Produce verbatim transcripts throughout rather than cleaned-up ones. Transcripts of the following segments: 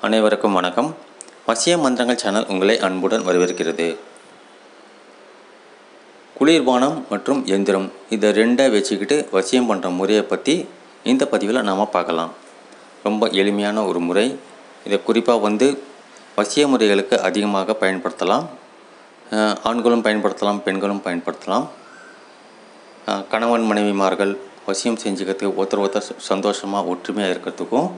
அனைவருக்கும் வணக்கம். வசிய மந்திரங்கள் சேனல் உங்களை அன்புடன் வரவேற்கிறது. குளிர்பானம் மற்றும் எந்திரம் இதை ரெண்டை வச்சுக்கிட்டு வசியம் பண்ணுற முறையை பற்றி இந்த பதிவில் நாம் பார்க்கலாம். ரொம்ப எளிமையான ஒரு முறை. இதை குறிப்பாக வந்து வசிய முறைகளுக்கு அதிகமாக பயன்படுத்தலாம். ஆண்களும் பயன்படுத்தலாம், பெண்களும் பயன்படுத்தலாம். கணவன் மனைவிமார்கள் வசியம் செஞ்சுக்கிறதுக்கு ஒருத்தர் ஒருத்தர் சந்தோஷமாக ஒற்றுமையாக இருக்கிறதுக்கும்,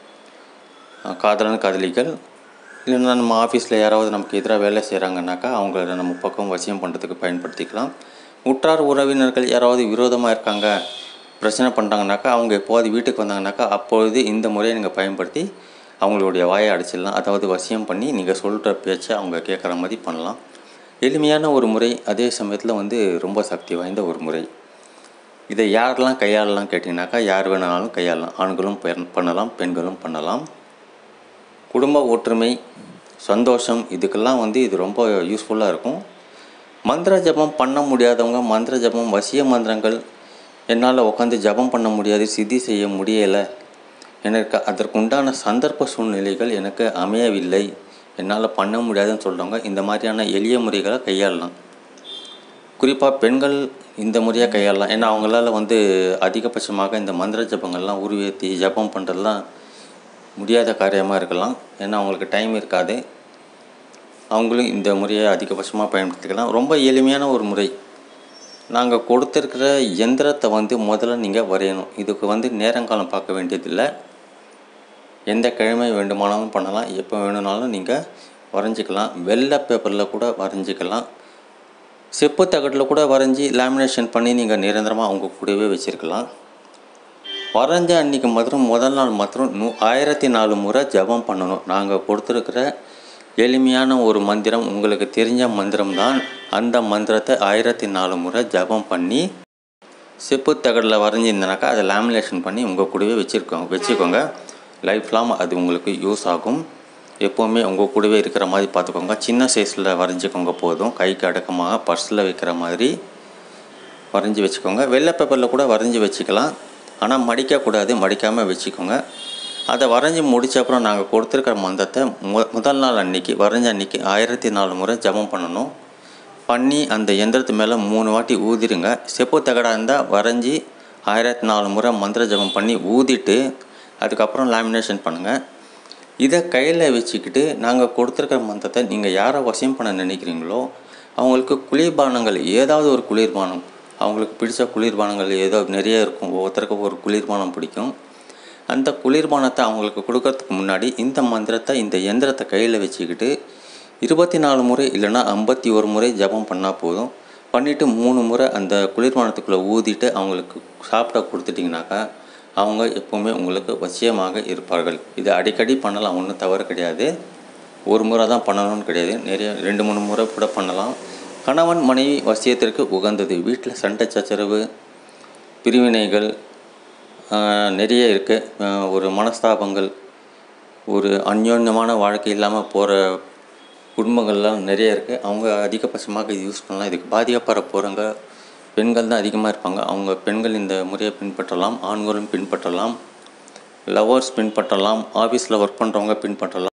காதலன் காதலிகள் இல்லைன்னா நம்ம ஆஃபீஸில் யாராவது நமக்கு எதிராக வேலை செய்கிறாங்கன்னாக்கா அவங்கள நம்ம பக்கம் வசியம் பண்ணுறதுக்கு பயன்படுத்திக்கலாம். உற்றார் உறவினர்கள் யாராவது விரோதமாக இருக்காங்க, பிரச்சனை பண்ணுறாங்கனாக்கா, அவங்க எப்போது வீட்டுக்கு வந்தாங்கனாக்கா அப்பொழுது இந்த முறையை நீங்கள் பயன்படுத்தி அவங்களுடைய வாயை அடிச்சிடலாம். அதாவது வசியம் பண்ணி நீங்கள் சொல்கிற பேச்சை அவங்க கேட்குற மாதிரி பண்ணலாம். எளிமையான ஒரு முறை, அதே சமயத்தில் வந்து ரொம்ப சக்தி வாய்ந்த ஒரு முறை. இதை யாரெல்லாம் கையாளலாம் கேட்டிங்கனாக்கா, யார் வேணாலும் கையாளலாம். ஆண்களும் பண்ணலாம், பெண்களும் பண்ணலாம். குடும்ப ஒற்றுமை, சந்தோஷம், இதுக்கெல்லாம் வந்து இது ரொம்ப யூஸ்ஃபுல்லாக இருக்கும். மந்திர ஜபம் பண்ண முடியாதவங்க, மந்திர ஜபம் வசிய மந்திரங்கள் என்னால் உட்காந்து ஜபம் பண்ண முடியாது, சித்தி செய்ய முடியலை, எனக்கு அதற்கு உண்டான சந்தர்ப்ப சூழ்நிலைகள் எனக்கு அமையவில்லை, என்னால் பண்ண முடியாதுன்னு சொல்கிறவங்க இந்த மாதிரியான எளிய முறைகளை கையாளலாம். குறிப்பாக பெண்கள் இந்த முறையை கையாளலாம். ஏன்னா அவங்களால வந்து அதிகபட்சமாக இந்த மந்திர ஜபங்கள்லாம் உருவேற்றி ஜபம் பண்ணுறதுலாம் முடியாத காரியமாக இருக்கலாம். ஏன்னா அவங்களுக்கு டைம் இருக்காது. அவங்களும் இந்த முறையை அதிகபட்சமாக பயன்படுத்திக்கலாம். ரொம்ப எளிமையான ஒரு முறை. நாங்கள் கொடுத்துருக்கிற எந்திரத்தை வந்து முதல்ல நீங்கள் வரையணும். இதுக்கு வந்து நேரங்காலம் பார்க்க வேண்டியதில்லை. எந்த கிழமை வேண்டுமானாலும் பண்ணலாம், எப்போ வேணும்னாலும் நீங்கள் வரைஞ்சிக்கலாம். வெள்ளை பேப்பரில் கூட வரைஞ்சிக்கலாம். செப்பு தகட்டில் கூட வரைஞ்சி லேமினேஷன் பண்ணி நீங்கள் நிரந்தரமாக அவங்க கூடவே வச்சுருக்கலாம். வரைஞ்ச அன்றைக்கி மாத்திரம் முதல் நாள் மாத்திரம் நூ ஆயிரத்தி நாலு முறை ஜபம் பண்ணணும். நாங்கள் கொடுத்துருக்கிற எளிமையான ஒரு மந்திரம், உங்களுக்கு தெரிஞ்ச மந்திரம் தான். அந்த மந்திரத்தை ஆயிரத்தி நாலு முறை ஜபம் பண்ணி செப்பு தகடில் வரைஞ்சிருந்தனாக்கா அதை லேமினேஷன் பண்ணி உங்கள் கூடவே வச்சுருக்கோங்க வச்சுக்கோங்க லைஃப் லாங் அது உங்களுக்கு யூஸ் ஆகும். எப்போவுமே உங்கள் கூடவே இருக்கிற மாதிரி பார்த்துக்கோங்க. சின்ன சைஸில் வரைஞ்சிக்கோங்க போதும். கைக்கு அடக்கமாக பர்ஸில் வைக்கிற மாதிரி வரைஞ்சி வச்சுக்கோங்க. வெள்ளை பேப்பரில் கூட வரைஞ்சி வச்சுக்கலாம். ஆனால் மடிக்கக்கூடாது, மடிக்காமல் வச்சுக்கோங்க. அதை வரைஞ்சி முடித்த அப்புறம் நாங்கள் கொடுத்துருக்கிற மந்திரத்தை மு முதல் நாள் அன்றைக்கி வரைஞ்ச அன்றைக்கி ஆயிரத்தி நாலு முறை ஜபம் பண்ணணும். பண்ணி அந்த எந்திரத்து மேலே மூணு வாட்டி ஊதிடுங்க. செப்பு தகடாக இருந்தால் வரைஞ்சி ஆயிரத்தி நாலு முறை மந்திர ஜபம் பண்ணி ஊதிட்டு அதுக்கப்புறம் லேமினேஷன் பண்ணுங்கள். இதை கையில் வச்சுக்கிட்டு நாங்கள் கொடுத்துருக்கிற மந்திரத்தை நீங்கள் யாரை வசியம் பண்ண நினைக்கிறீங்களோ அவங்களுக்கு குளிர்பானங்கள், ஏதாவது ஒரு குளிர்பானம், அவங்களுக்கு பிடிச்ச குளிர்பானங்கள் ஏதோ நிறைய இருக்கும். ஒவ்வொருத்தருக்கும் ஒரு குளிர்பானம் பிடிக்கும். அந்த குளிர்பானத்தை அவங்களுக்கு கொடுக்கறதுக்கு முன்னாடி இந்த மந்திரத்தை, இந்த எந்திரத்தை கையில் வச்சுக்கிட்டு இருபத்தி நாலு முறை இல்லைன்னா ஐம்பத்தி ஒரு முறை ஜபம் பண்ணால் போதும். பண்ணிவிட்டு மூணு முறை அந்த குளிர்பானத்துக்குள்ளே ஊதிட்டு அவங்களுக்கு சாப்பிட கொடுத்துட்டிங்கனாக்கா அவங்க எப்போவுமே உங்களுக்கு வசியமாக இருப்பார்கள். இது அடிக்கடி பண்ணலாம், ஒன்றும் தவறு கிடையாது. ஒரு முறை தான் பண்ணணும்னு கிடையாது, நிறைய ரெண்டு மூணு முறை கூட பண்ணலாம். கணவன் மனைவி வசியத்திற்கு உகந்தது. வீட்டில் சண்டை சச்சரவு, பிரிவினைகள் நிறைய இருக்குது. ஒரு மனஸ்தாபங்கள், ஒரு அந்யோன்யமான வாழ்க்கை இல்லாமல் போகிற குடும்பங்கள்லாம் நிறைய இருக்குது. அவங்க அதிகபட்சமாக இது யூஸ் பண்ணலாம். இதுக்கு பாதிக்கப்பட போகிறவங்க பெண்கள் தான் அதிகமாக இருப்பாங்க. அவங்க பெண்கள் இந்த முறையை பின்பற்றலாம். ஆண்களும் பின்பற்றலாம். லவர்ஸ் பின்பற்றலாம். ஆஃபீஸில் ஒர்க் பண்ணுறவங்க பின்பற்றலாம்.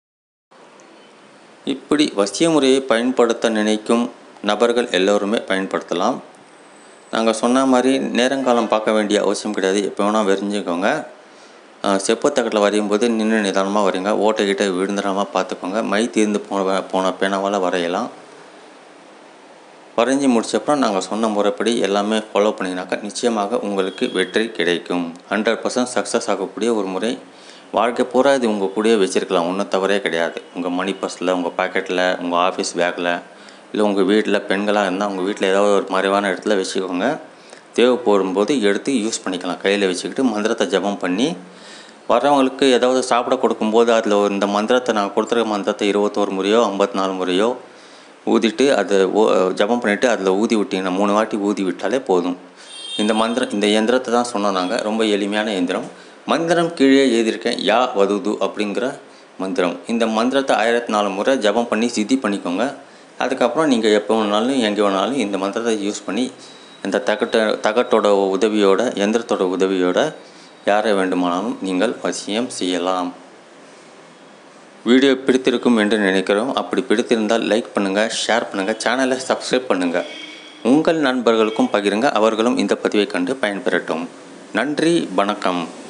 இப்படி வசிய முறையை பயன்படுத்த நினைக்கும் நபர்கள் எல்லோருமே பயன்படுத்தலாம். நாங்கள் சொன்ன மாதிரி நேரங்காலம் பார்க்க வேண்டிய அவசியம் கிடையாது. எப்போ வேணால் வரைஞ்சிக்கோங்க. செப்பு தகட்டில் வரையும் போது நின்று நிதானமாக வரைங்க. ஓட்டைக்கிட்ட விழுந்துடாமல் பார்த்துக்கோங்க. மை தீர்ந்து போன போன பேனாவால் வரையலாம். வரைஞ்சி முடிச்சப்பறம் நாங்கள் சொன்ன முறைப்படி எல்லாமே ஃபாலோ பண்ணிங்கனாக்கா நிச்சயமாக உங்களுக்கு வெற்றி கிடைக்கும். ஹண்ட்ரட் பர்சன்ட் சக்ஸஸ் ஆகக்கூடிய ஒரு முறை. வாழ்க்கை பூரா இது உங்கள் கூடயே வச்சுருக்கலாம், ஒன்றும் தவறே கிடையாது. உங்கள் மணி பர்ஸில், உங்கள் பாக்கெட்டில், உங்கள் ஆஃபீஸ் பேக்கில், இல்லை உங்கள் வீட்டில் பெண்களாக இருந்தால் உங்கள் வீட்டில் ஏதாவது ஒரு மறைவான இடத்துல வச்சுக்கோங்க. தேவைப்படும் போது எடுத்து யூஸ் பண்ணிக்கலாம். கையில் வச்சுக்கிட்டு மந்திரத்தை ஜபம் பண்ணி வரவங்களுக்கு ஏதாவது சாப்பிட கொடுக்கும்போது அதில் ஒரு இந்த மந்திரத்தை நான் கொடுத்துருக்க மந்திரத்தை இருபத்தோரு முறையோ ஐம்பத்தி நாலு முறையோ ஊதிட்டு அதை ஓ ஜபம் பண்ணிவிட்டு அதில் ஊதி விட்டிங்கன்னா மூணு வாட்டி ஊதி விட்டாலே போதும். இந்த மந்திரம், இந்த எந்திரத்தை தான் சொன்னோம் நாங்கள். ரொம்ப எளிமையான எந்திரம். மந்திரம் கீழே எழுதியிருக்கேன், யா வதுது அப்படிங்கிற மந்திரம். இந்த மந்திரத்தை ஆயிரத்தி நாலு முறை ஜபம் பண்ணி சித்தி பண்ணிக்கோங்க. அதுக்கப்புறம் நீங்கள் எப்போ வேணாலும் எங்கே வேணாலும் இந்த மந்திரத்தை யூஸ் பண்ணி இந்த தகட்ட தகட்டோட உதவியோட, எந்திரத்தோட உதவியோட யாரை வேண்டுமானாலும் நீங்கள் வசியம் செய்யலாம். வீடியோ பிடித்திருக்கும் என்று நினைக்கிறோம். அப்படி பிடித்திருந்தால் லைக் பண்ணுங்கள், ஷேர் பண்ணுங்கள், சேனலை சப்ஸ்கிரைப் பண்ணுங்கள். உங்கள் நண்பர்களுக்கும் பகிருங்க, அவர்களும் இந்த பதிவை கண்டு பயன்பெறட்டும். நன்றி, வணக்கம்.